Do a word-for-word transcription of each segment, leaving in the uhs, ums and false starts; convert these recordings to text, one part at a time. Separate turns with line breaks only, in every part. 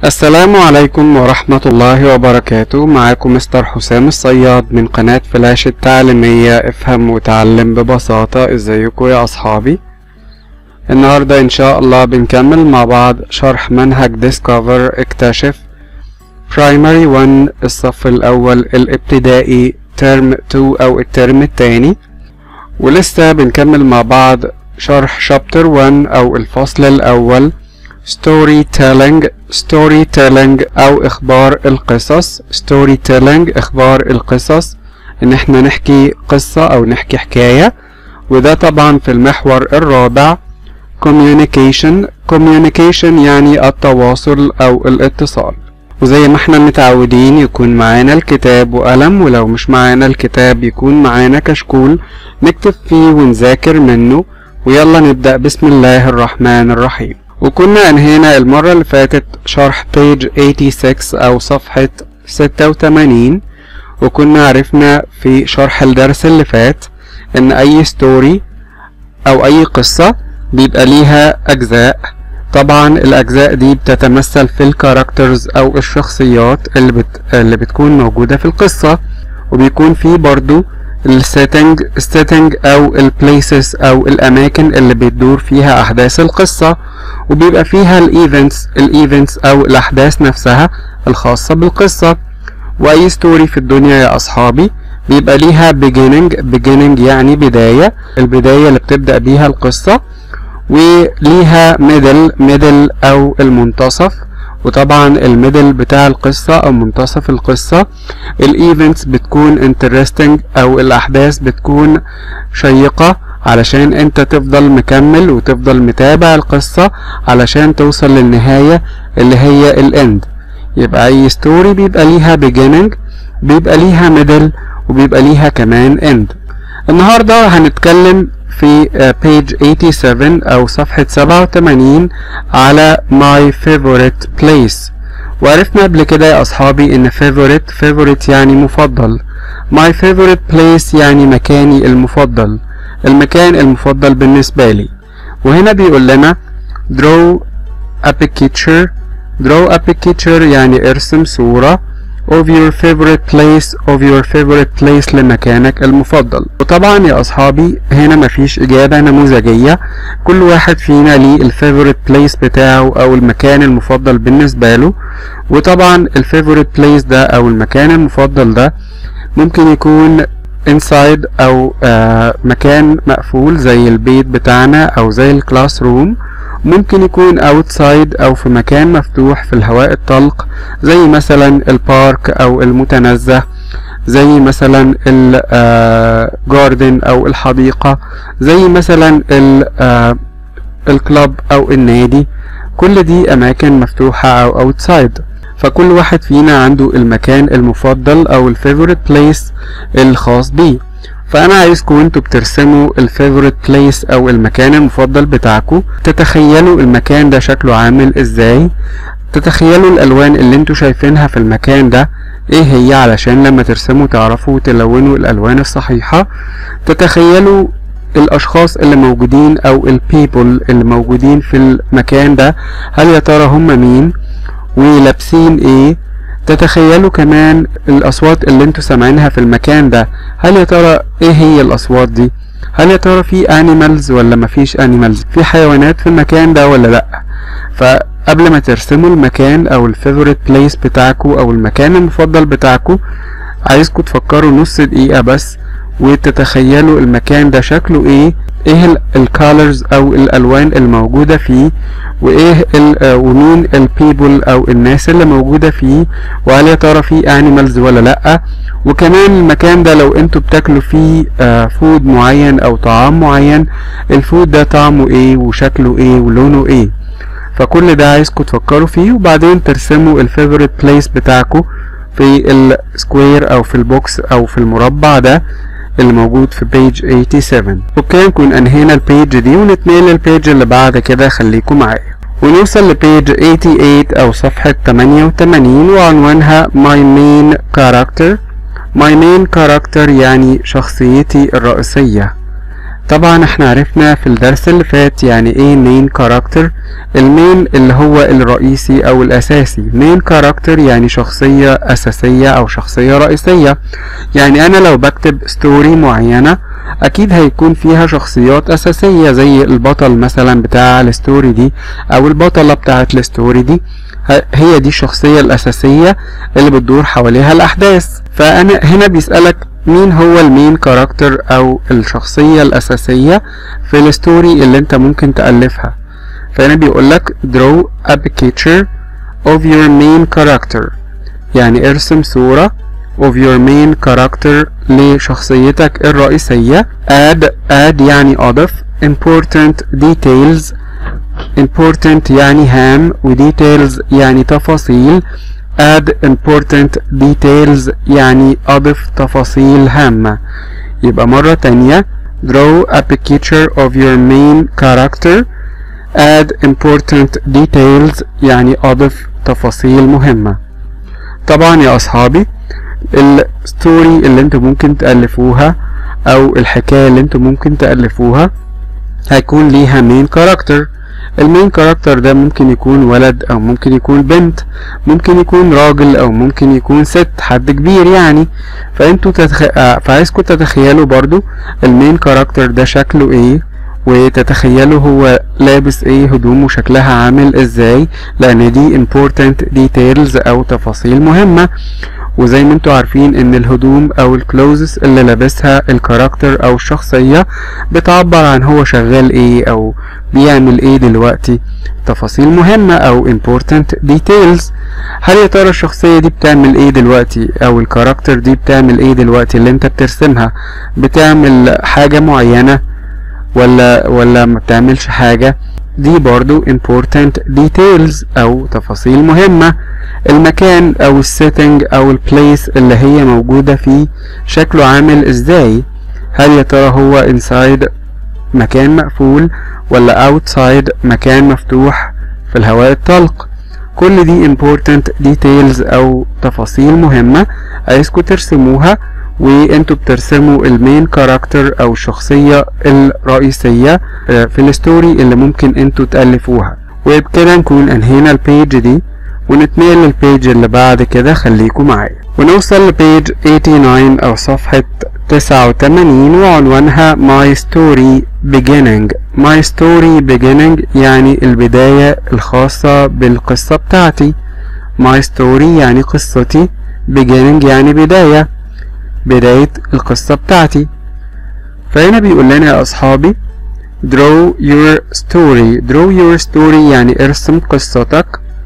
السلام عليكم ورحمة الله وبركاته. معاكم مستر حسام الصياد من قناة فلاش التعليمية افهم وتعلم ببساطة. ازيكم يا اصحابي؟ النهاردة ان شاء الله بنكمل مع بعض شرح منهج ديسكفر اكتشف برايمري واحد الصف الاول الابتدائي ترم اتنين او الترم التاني، ولسه بنكمل مع بعض شرح شابتر واحد او الفصل الاول ستوري تيلينج. ستوري تيلينج او اخبار القصص. ستوري تيلينج اخبار القصص، ان احنا نحكي قصة او نحكي حكاية، وده طبعا في المحور الرابع communication. communication يعني التواصل او الاتصال. وزي ما احنا متعودين يكون معانا الكتاب وقلم، ولو مش معانا الكتاب يكون معانا كشكول نكتب فيه ونذاكر منه. ويلا نبدأ بسم الله الرحمن الرحيم. وكنا انهينا المرة اللي فاتت شرح page ستة وثمانين او صفحة ستة وتمانين، وكنا عرفنا في شرح الدرس اللي فات ان اي ستوري او اي قصة بيبقى ليها اجزاء. طبعا الاجزاء دي بتتمثل في الكاركترز او الشخصيات اللي, بت... اللي بتكون موجودة في القصة، وبيكون فيه برضو السيتنج السيتنج او البليسز او الاماكن اللي بتدور فيها احداث القصة، وبيبقى فيها الايفنتس الايفنتس او الاحداث نفسها الخاصة بالقصة. واي ستوري في الدنيا يا اصحابي بيبقى ليها beginning. beginning يعني بداية، البداية اللي بتبدأ بيها القصة، وليها middle middle او المنتصف. وطبعا الميدل بتاع القصة او منتصف القصة الايفنتس بتكون interesting او الاحداث بتكون شيقة علشان انت تفضل مكمل وتفضل متابع القصة علشان توصل للنهاية اللي هي الاند. يبقى اي ستوري بيبقى ليها beginning، بيبقى ليها middle، وبيبقى ليها كمان end. النهاردة هنتكلم في page سبعة وتمانين او صفحة سبعة وتمانين على my favorite place. وعرفنا قبل كده يا اصحابي ان favorite favorite يعني مفضل. my favorite place يعني مكاني المفضل، المكان المفضل بالنسبة لي. وهنا بيقول لنا draw a picture. draw a picture يعني ارسم صورة of your favorite place of your favorite place لمكانك المفضل. وطبعا يا اصحابي هنا مفيش اجابة نموذجية، كل واحد فينا ليه الفيفوريت بليس بتاعه او المكان المفضل بالنسبة له. وطبعا الفيفوريت بليس ده او المكان المفضل ده ممكن يكون inside او آه مكان مقفول زي البيت بتاعنا او زي الكلاس روم، ممكن يكون outside او في مكان مفتوح في الهواء الطلق زي مثلا البارك او المتنزه، زي مثلا الجاردن او الحديقة، زي مثلا الكلاب او النادي. كل دي اماكن مفتوحة او outside. فكل واحد فينا عنده المكان المفضل او الفيفوريت بليس الخاص بيه. فانا عايزكم انتوا بترسموا الفيفوريت بليس او المكان المفضل بتاعكم تتخيلوا المكان ده شكله عامل ازاي، تتخيلوا الالوان اللي انتوا شايفينها في المكان ده ايه هي علشان لما ترسموا تعرفوا تلونوا الالوان الصحيحة. تتخيلوا الاشخاص اللي موجودين او البيبل اللي موجودين في المكان ده، هل يا ترى هم مين ولابسين ايه. تتخيلوا كمان الاصوات اللي انتوا سامعينها في المكان ده، هل يا ترى ايه هي الاصوات دي، هل يا ترى في انيمالز ولا مفيش انيمالز، في حيوانات في المكان ده ولا لا. فقبل ما ترسموا المكان او الفيفوريت بليس بتاعكو او المكان المفضل بتاعكو، عايزكم تفكروا نص دقيقة بس وتتخيلوا المكان ده شكله ايه، ايه الكالرز او الالوان الموجودة فيه، وايه ومين البيبل او الناس اللي موجودة فيه، وهل يا ترى فيه انيمالز ولا لا. وكمان المكان ده لو انتوا بتاكلوا فيه فود معين او طعام معين، الفود ده طعمه ايه وشكله ايه ولونه ايه. فكل ده عايزكم تفكروا فيه وبعدين ترسموا الفيفوريت بليس بتاعكم في السكوير او في البوكس او في المربع ده اللي موجود في page سبعة وتمانين. اوكي، نكون انهينا البيج دي ونتنقل للبيج اللي بعد كده. خليكم معايا ونوصل لبيج ثمانية وتمانين او صفحة تمانية وتمانين، وعنوانها my main character. my main character يعني شخصيتي الرئيسية. طبعا احنا عرفنا في الدرس اللي فات يعني ايه مين كاركتر. المين اللي هو الرئيسي او الاساسي. مين كاركتر يعني شخصية اساسية او شخصية رئيسية. يعني انا لو بكتب ستوري معينة اكيد هيكون فيها شخصيات اساسية زي البطل مثلا بتاع الستوري دي او البطلة بتاعة الستوري دي، هي دي الشخصية الاساسية اللي بتدور حواليها الاحداث. فانا هنا بيسألك مين هو المين كاركتر او الشخصية الاساسية في الستوري اللي انت ممكن تألفها. فهنا بيقولك draw a picture of your main character، يعني ارسم صورة of your main character لشخصيتك الرئيسية. add add يعني اضف، important details important يعني هام، و details يعني تفاصيل. add important details يعني أضف تفاصيل هامة. يبقى مرة تانية draw a picture of your main character. add important details يعني أضف تفاصيل مهمة. طبعا يا أصحابي الستوري اللي انتم ممكن تألفوها أو الحكاية اللي انتم ممكن تألفوها هيكون ليها main character. المين كاركتر ده ممكن يكون ولد او ممكن يكون بنت، ممكن يكون راجل او ممكن يكون ست، حد كبير يعني. فانتوا تتخ... فعايزكم تتخيلوا برضو المين كاركتر ده شكله ايه، وتتخيلوا هو لابس ايه، هدومه شكلها عامل ازاي، لان دي important details او تفاصيل مهمة. وزي ما انتوا عارفين ان الهدوم او الكلوزز اللي لابسها الكاركتر او الشخصية بتعبر عن هو شغال ايه او بيعمل ايه دلوقتي، تفاصيل مهمة او important details. هل يا ترى الشخصية دي بتعمل ايه دلوقتي او الكاركتر دي بتعمل ايه دلوقتي اللي انت بترسمها؟ بتعمل حاجة معينة ولا ولا ما بتعملش حاجة؟ دي برضو important details او تفاصيل مهمة. المكان او السيتنج او البليس اللي هي موجودة فيه شكله عامل ازاي؟ هل يا ترى هو inside مكان مقفول ولا outside مكان مفتوح في الهواء الطلق؟ كل دي important details او تفاصيل مهمة عايزكم ترسموها وانتوا بترسموا المين كاركتر او الشخصية الرئيسية في الستوري اللي ممكن انتوا تألفوها. وبكده نكون انهينا البيج دي ونتنقل للبيج اللي بعد كده. خليكم معايا ونوصل لبيج تسعة وثمانين او صفحة تسعة وثمانين وعنوانها My Story Beginning. My Story Beginning يعني البداية الخاصة بالقصة بتاعتي. My Story يعني قصتي، Beginning يعني بداية بداية القصة بتاعتي. فهنا بيقول لنا يا أصحابي draw your story. draw your story يعني ارسم قصتك.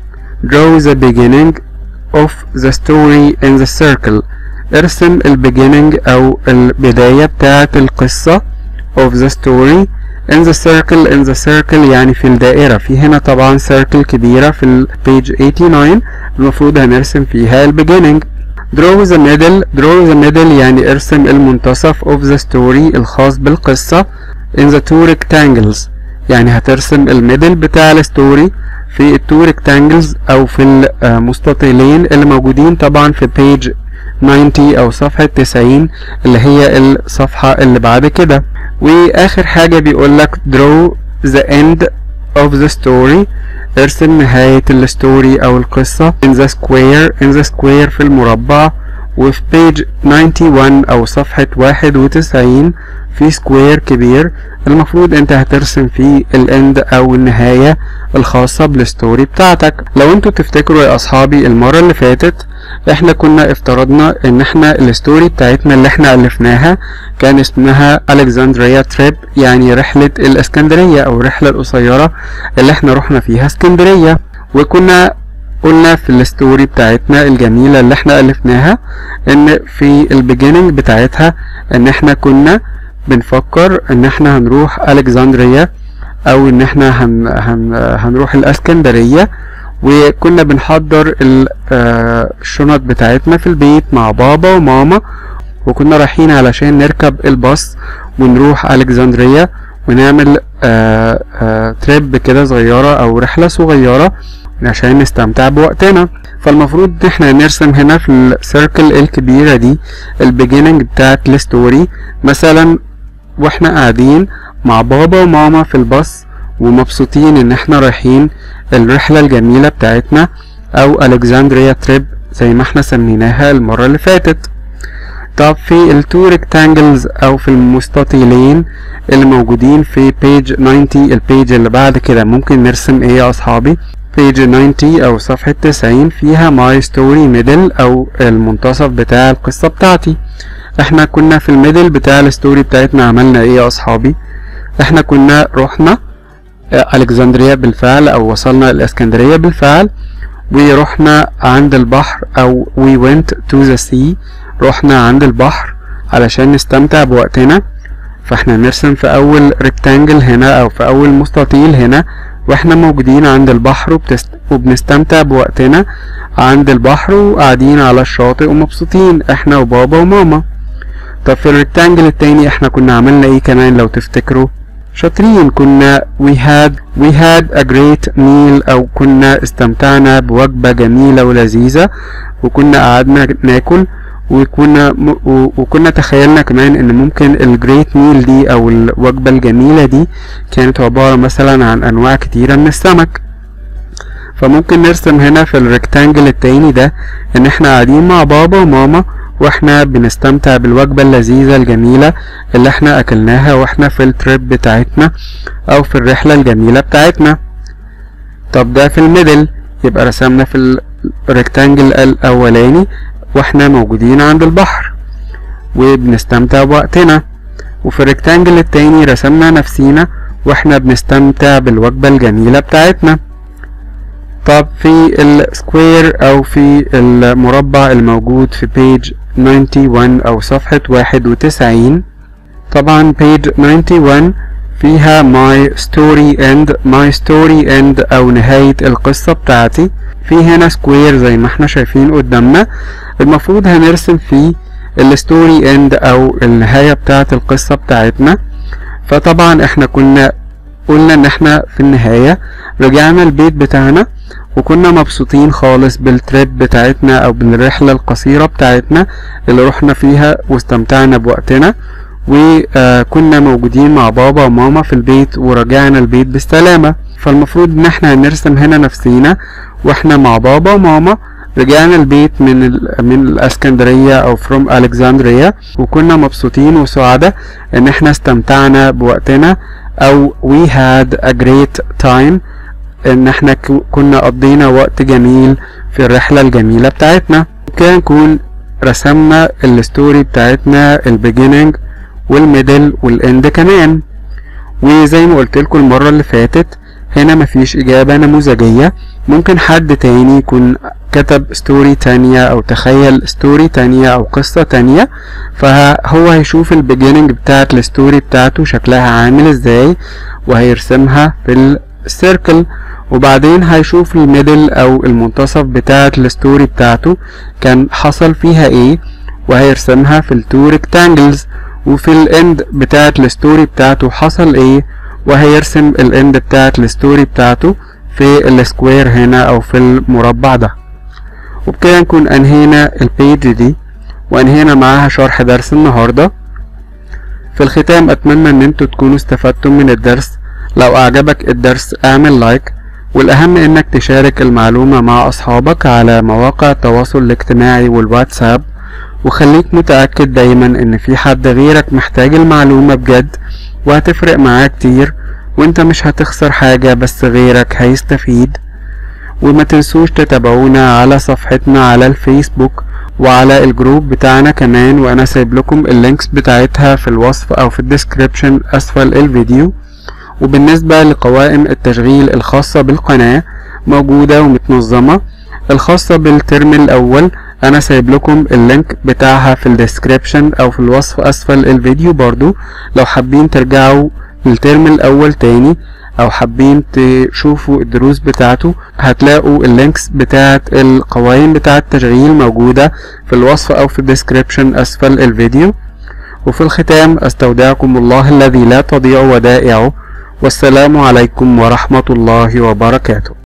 draw the beginning of the story in the circle. ارسم ال beginning أو البداية بتاعة القصة of the story in the circle. in the circle يعني في الدائرة. في هنا طبعا circle كبيرة في البيج تسعة وثمانين المفروض هنرسم فيها ال beginning. draw the middle. draw the middle يعني ارسم المنتصف of the story الخاص بالقصة in the two rectangles. يعني هترسم الميدل بتاع الستوري في التو rectangles او في المستطيلين اللي موجودين طبعا في page تسعين او صفحة تسعين اللي هي الصفحة اللي بعد كده. واخر حاجة بيقولك draw the end of the story. ارسم نهاية الستوري او القصة in the square. in the square في المربع. وفي page واحد وتسعين او صفحة واحد وتسعين في سكوير كبير المفروض انت هترسم فيه الاند او النهاية الخاصة بالستوري بتاعتك. لو انتوا تفتكروا يا اصحابي المرة اللي فاتت احنا كنا افترضنا ان احنا الستوري بتاعتنا اللي احنا الفناها كان اسمها ألكسندريا تريب، يعني رحلة الاسكندرية او الرحلة القصيرة اللي احنا رحنا فيها اسكندرية. وكنا قلنا في الستوري بتاعتنا الجميلة اللي احنا الفناها ان في البيجيننج بتاعتها ان احنا كنا بنفكر ان احنا هنروح ألكسندريا او ان احنا هن هن هنروح الاسكندرية، وكنا بنحضر الشنط بتاعتنا في البيت مع بابا وماما، وكنا رايحين علشان نركب الباص ونروح ألكسندريا ونعمل آآ آآ تريب كده صغيرة او رحلة صغيرة عشان نستمتع بوقتنا. فالمفروض احنا نرسم هنا في السيركل الكبيرة دي البيجيننج بتاعت الستوري. مثلا واحنا قاعدين مع بابا وماما في الباص ومبسوطين ان احنا رايحين الرحلة الجميلة بتاعتنا او الكسندريا تريب زي ما احنا سميناها المرة اللي فاتت. طب في التو ريكتانجلز او في المستطيلين اللي موجودين في بيج تسعين، البيج اللي بعد كده ممكن نرسم ايه يا اصحابي؟ بيج تسعين او صفحة تسعين فيها ماي ستوري ميدل او المنتصف بتاع القصة بتاعتي. احنا كنا في الميدل بتاع الستوري بتاعتنا عملنا ايه يا اصحابي؟ احنا كنا رحنا الكسندريا بالفعل او وصلنا الاسكندرية بالفعل، ورحنا عند البحر او we went to the sea، رحنا عند البحر علشان نستمتع بوقتنا. فاحنا نرسم في اول ريكتانجل هنا او في اول مستطيل هنا واحنا موجودين عند البحر وبتست... وبنستمتع بوقتنا عند البحر وقاعدين على الشاطئ ومبسوطين احنا وبابا وماما. طب في الريكتانجل التاني احنا كنا عملنا ايه كمان لو تفتكروا؟ شاطرين، كنا we had we had a great meal او كنا استمتعنا بوجبة جميلة ولذيذة وكنا قعدنا ناكل وكنا وكنا تخيلنا كمان ان ممكن الجريت ميل دي او الوجبة الجميلة دي كانت عبارة مثلا عن انواع كتيرة من السمك. فممكن نرسم هنا في الريكتانجل التاني ده ان احنا قاعدين مع بابا وماما واحنا بنستمتع بالوجبة اللذيذة الجميلة اللي احنا اكلناها واحنا في التريب بتاعتنا او في الرحلة الجميلة بتاعتنا. طب ده في الميدل، يبقى رسمنا في الريكتانجل الاولاني واحنا موجودين عند البحر وبنستمتع بوقتنا، وفي الريكتانجل التاني رسمنا نفسينا واحنا بنستمتع بالوجبة الجميلة بتاعتنا. طب في السكوير او في المربع الموجود في بيج واحد وتسعين او صفحة واحد وتسعين، طبعا بيج واحد وتسعين فيها my story end my story end او نهاية القصة بتاعتي. في هنا سكوير زي ما احنا شايفين قدامنا، المفروض هنرسم فيه الستوري اند او النهاية بتاعت القصة بتاعتنا. فطبعا احنا كنا قلنا ان احنا في النهاية رجعنا البيت بتاعنا وكنا مبسوطين خالص بالتريب بتاعتنا او بالرحلة القصيرة بتاعتنا اللي رحنا فيها واستمتعنا بوقتنا، وكنا موجودين مع بابا وماما في البيت ورجعنا البيت بالسلامة. فالمفروض ان احنا هنرسم هنا نفسينا واحنا مع بابا وماما رجعنا البيت من ال من الاسكندرية او from Alexandria وكنا مبسوطين وسعداء ان احنا استمتعنا بوقتنا او we had a great time، ان احنا كنا قضينا وقت جميل في الرحلة الجميلة بتاعتنا. كان نكون رسمنا الستوري بتاعتنا البيجيننج والميدل والاند كمان. وزي ما قلت لكم المرة اللي فاتت هنا مفيش اجابة نموذجية، ممكن حد تاني يكون كتب ستوري تانية او تخيل ستوري تانية او قصة تانية، فهو هيشوف البيجيننج بتاعت الستوري بتاعته شكلها عامل ازاي وهيرسمها في السيركل، وبعدين هيشوف الميدل او المنتصف بتاعت الستوري بتاعته كان حصل فيها ايه وهيرسمها في التو ريكتانجلز، وفي الاند بتاعت الستوري بتاعته حصل ايه وهيرسم الاند بتاعت الستوري بتاعته في السكوير هنا او في المربع ده. وبكده نكون انهينا البيج دي وانهينا معاها شرح درس النهاردة. في الختام اتمنى ان انتوا تكونوا استفدتم من الدرس. لو اعجبك الدرس اعمل لايك، والاهم انك تشارك المعلومة مع اصحابك على مواقع التواصل الاجتماعي والواتساب، وخليك متأكد دايما ان في حد غيرك محتاج المعلومة بجد وهتفرق معاه كتير، وانت مش هتخسر حاجة بس غيرك هيستفيد. وما تنسوش تتابعونا على صفحتنا على الفيسبوك وعلى الجروب بتاعنا كمان، وانا سايب لكم اللينكس بتاعتها في الوصف او في الديسكريبشن اسفل الفيديو. وبالنسبة لقوائم التشغيل الخاصة بالقناة موجودة ومتنظمة، الخاصة بالترم الاول انا سايب لكم اللينك بتاعها في الديسكريبشن او في الوصف اسفل الفيديو برضو، لو حابين ترجعوا للترم الاول تاني او حابين تشوفوا الدروس بتاعته هتلاقوا اللينكس بتاعت القوائم بتاعت التشغيل موجودة في الوصف او في الديسكريبشن اسفل الفيديو. وفي الختام استودعكم الله الذي لا تضيع ودائعه، والسلام عليكم ورحمة الله وبركاته.